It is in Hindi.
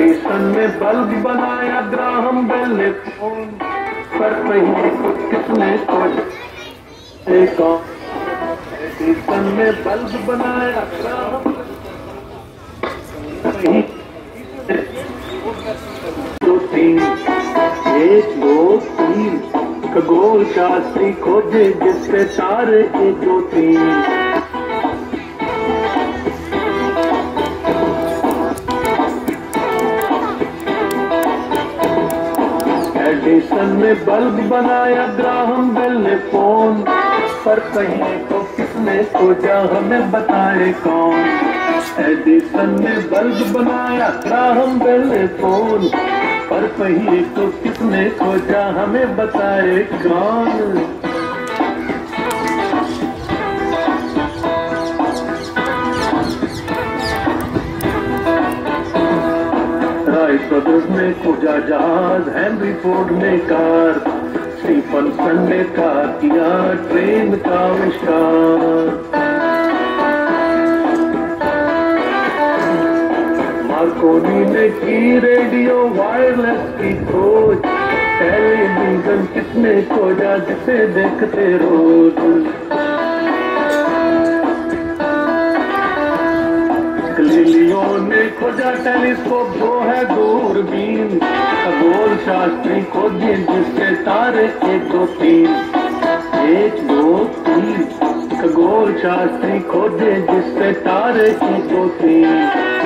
एडिसन ने बल्ब बनाया, ग्राहम बेल ने फोन, पर पहिए को किसने खोजा? एडिसन ने बल्ब बनाया, ग्राहम दो तीन, एक दो तीन, खगोल शास्त्री खोजे जिससे तारे एक दो तीन। एडिसन ने बल्ब बनाया, ग्राहम बेल ने फोन, पर पहिए को किसने खोजा? हमें बताए कौन? एडिसन ने बल्ब बनाया, ग्राहम बेल ने फोन, पर पहिए को किसने खोजा? हमें बताए कौन? राइट ब्रदर्स ने खोजा जहाज, हेनरी फोर्ड ने कार, स्टीफनसन ने किया ट्रेन का आविष्कार। मार्कोनी ने की रेडियो वायरलेस की खोज, टेलीविजन किसने खोजा जिसे देखते रोज? गलीलियो ने खोजा टेलीस्कोप जो है दूरबीन, खगोल शास्त्री खोजे जिससे तारे एक दो तीन, एक दो तीन, खगोल शास्त्री खोजे जिससे तारे एक दो तीन।